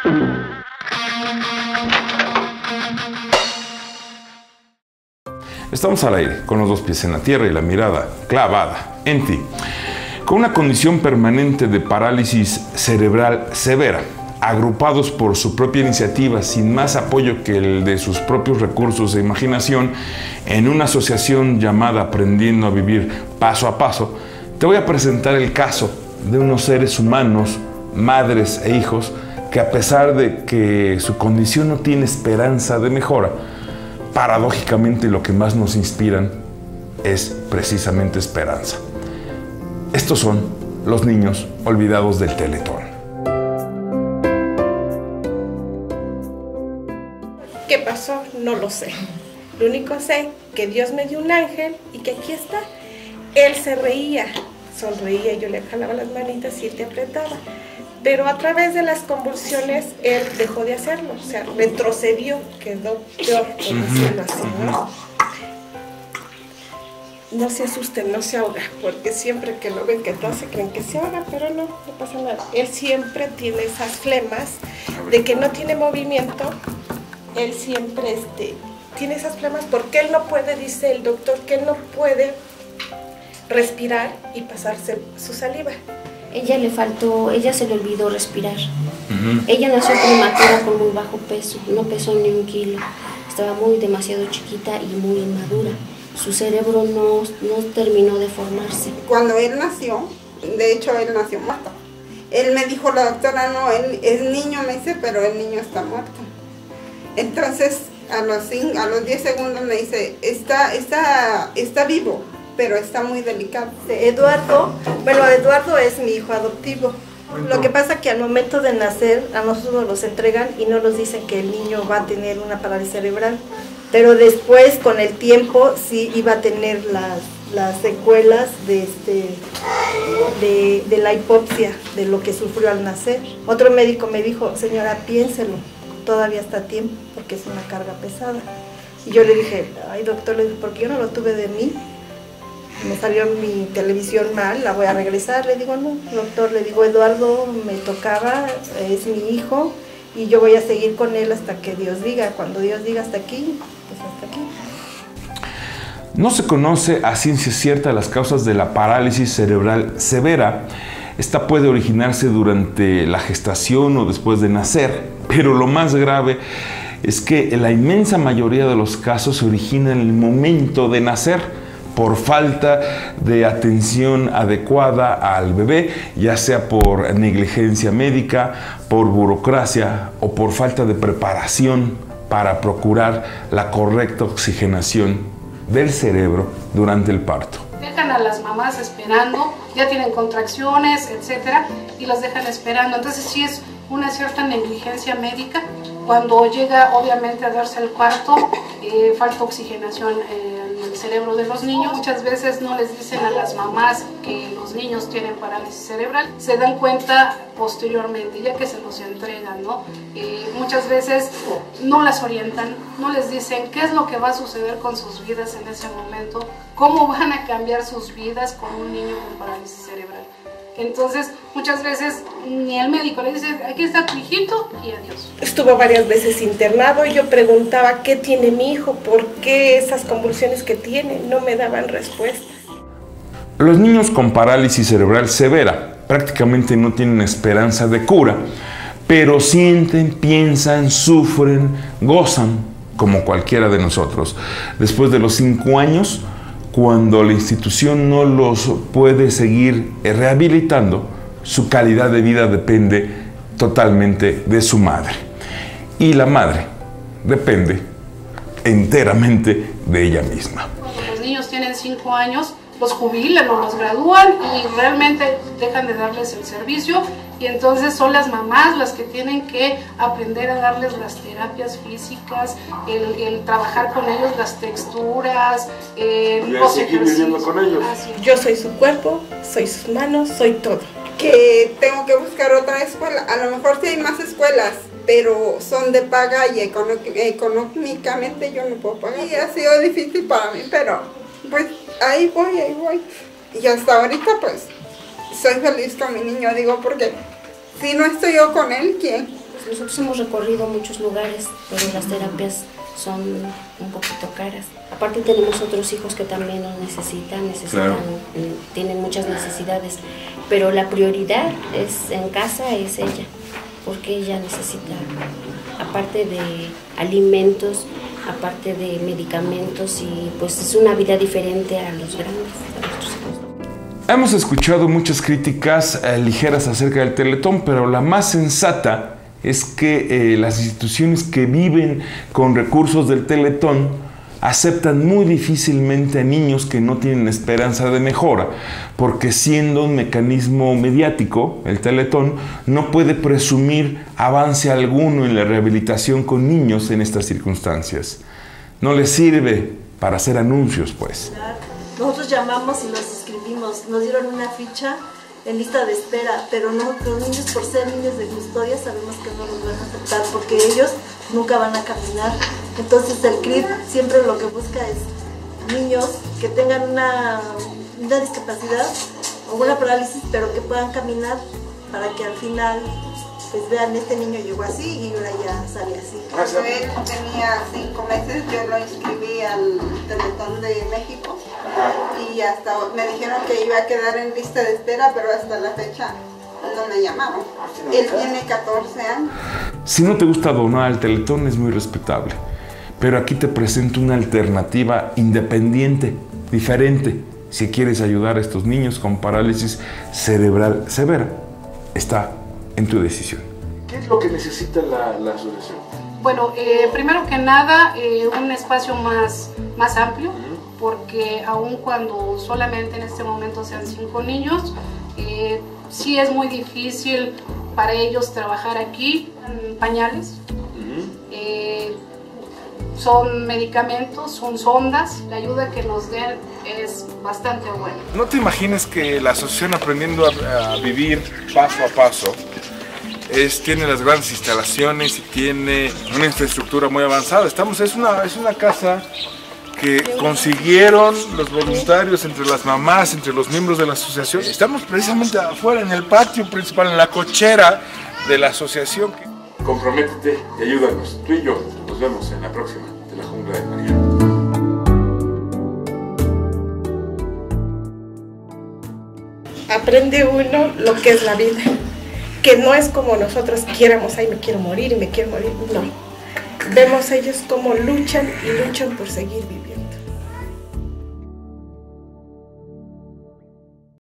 Estamos al aire, con los dos pies en la tierra y la mirada clavada en ti. Con una condición permanente de parálisis cerebral severa, agrupados por su propia iniciativa, sin más apoyo que el de sus propios recursos e imaginación, en una asociación llamada Aprendiendo a Vivir Paso a Paso, te voy a presentar el caso de unos seres humanos, madres e hijos, que a pesar de que su condición no tiene esperanza de mejora, paradójicamente lo que más nos inspiran es precisamente esperanza. Estos son los niños olvidados del Teletón. ¿Qué pasó? No lo sé. Lo único sé que Dios me dio un ángel y que aquí está. Él se reía, sonreía, yo le jalaba las manitas y él te apretaba. Pero a través de las convulsiones, él dejó de hacerlo, o sea, retrocedió, quedó peor, por decirlo así, ¿no? No se asusten, no se ahoga, porque siempre que lo ven que tose, creen que se ahoga, pero no pasa nada. Él siempre tiene esas flemas de que no tiene movimiento, él siempre tiene esas flemas porque él no puede, dice el doctor, que él no puede respirar y pasarse su saliva. Ella se le olvidó respirar. Ella nació prematura con muy bajo peso, no pesó ni 1 kilo. Estaba demasiado chiquita y muy inmadura. Su cerebro no terminó de formarse. Cuando él nació, de hecho él nació muerto. Él me dijo, la doctora, no, él es niño, me dice, pero el niño está muerto. Entonces a los 10 segundos me dice, está vivo, pero está muy delicado. Eduardo es mi hijo adoptivo. Lo que pasa es que al momento de nacer a nosotros nos los entregan y no nos dicen que el niño va a tener una parálisis cerebral, pero después con el tiempo sí iba a tener las secuelas de la hipopsia, de lo que sufrió al nacer. Otro médico me dijo, señora, piénselo, todavía está a tiempo porque es una carga pesada. Y yo le dije, ay doctor, porque yo no lo tuve de mí. Me salió mi televisión mal, la voy a regresar. Le digo, no, doctor, le digo, Eduardo me tocaba, es mi hijo y yo voy a seguir con él hasta que Dios diga. Cuando Dios diga hasta aquí, pues hasta aquí. No se conoce a ciencia cierta las causas de la parálisis cerebral severa. Esta puede originarse durante la gestación o después de nacer, pero lo más grave es que la inmensa mayoría de los casos se origina en el momento de nacer, por falta de atención adecuada al bebé, ya sea por negligencia médica, por burocracia o por falta de preparación para procurar la correcta oxigenación del cerebro durante el parto. Dejan a las mamás esperando, ya tienen contracciones, etcétera, y las dejan esperando. Entonces sí es una cierta negligencia médica. Cuando llega obviamente a darse el parto, falta oxigenación en el cerebro de los niños. Muchas veces no les dicen a las mamás que los niños tienen parálisis cerebral. Se dan cuenta posteriormente, ya que se los entregan, ¿no? Muchas veces no las orientan, no les dicen qué es lo que va a suceder con sus vidas en ese momento, cómo van a cambiar sus vidas con un niño con parálisis cerebral. Entonces, muchas veces ni el médico le dice, aquí está tu hijito y adiós. Estuvo varias veces internado y yo preguntaba, ¿qué tiene mi hijo? ¿Por qué esas convulsiones que tiene? No me daban respuestas. Los niños con parálisis cerebral severa prácticamente no tienen esperanza de cura, pero sienten, piensan, sufren, gozan como cualquiera de nosotros. Después de los 5 años, cuando la institución no los puede seguir rehabilitando, su calidad de vida depende totalmente de su madre. Y la madre depende enteramente de ella misma. Cuando los niños tienen 5 años, los jubilan o los gradúan y realmente dejan de darles el servicio, y entonces son las mamás las que tienen que aprender a darles las terapias físicas, el trabajar con ellos las texturas, los ejercicios. Con ellos. Yo soy su cuerpo, soy sus manos, soy todo. Que tengo que buscar otra escuela, a lo mejor sí hay más escuelas, pero son de paga y económicamente yo no puedo pagar. Y ha sido difícil para mí, pero pues ahí voy. Y hasta ahorita pues soy feliz con mi niño, digo, porque si no estoy yo con él, ¿quién? Nosotros hemos recorrido muchos lugares, pero las terapias son un poquito caras. Aparte tenemos otros hijos que también nos necesitan, Claro. Tienen muchas necesidades, pero la prioridad es en casa es ella, porque ella necesita, aparte de alimentos, aparte de medicamentos, y pues es una vida diferente a los grandes, a nuestros hijos. Hemos escuchado muchas críticas ligeras acerca del Teletón, pero la más sensata es que las instituciones que viven con recursos del Teletón aceptan muy difícilmente a niños que no tienen esperanza de mejora, porque siendo un mecanismo mediático, el Teletón no puede presumir avance alguno en la rehabilitación con niños en estas circunstancias. No les sirve para hacer anuncios, pues. Nosotros llamamos y los inscribimos, nos dieron una ficha en lista de espera, pero no, los niños, por ser niños de custodia, sabemos que no los van a aceptar porque ellos nunca van a caminar. Entonces el CRID siempre lo que busca es niños que tengan una discapacidad o una parálisis, pero que puedan caminar para que al final pues vean, este niño llegó así y ahora ya sale así. Cuando él tenía 5 meses, yo lo inscribí al Teletón de México y hasta me dijeron que iba a quedar en lista de espera, pero hasta la fecha no me llamaron. Él tiene 14 años. Si no te gusta donar al Teletón es muy respetable, pero aquí te presento una alternativa independiente, diferente, si quieres ayudar a estos niños con parálisis cerebral severa. Está en tu decisión. ¿Qué es lo que necesita la asociación? Bueno, primero que nada, un espacio más amplio, porque aun cuando solamente en este momento sean 5 niños, sí es muy difícil para ellos trabajar aquí, en pañales. Son medicamentos, son sondas, la ayuda que nos den es bastante buena. No te imagines que la asociación Aprendiendo a Vivir Paso a Paso tiene las grandes instalaciones y tiene una infraestructura muy avanzada. Es una casa que consiguieron los voluntarios, entre las mamás, entre los miembros de la asociación. Estamos precisamente afuera, en el patio principal, en la cochera de la asociación. Comprométete y ayúdanos. Tú y yo nos vemos en la próxima de la Jungla de María. Aprende uno lo que es la vida, que no es como nosotros quieramos, ay, me quiero morir y me quiero morir, no. Vemos ellos cómo luchan y luchan por seguir viviendo.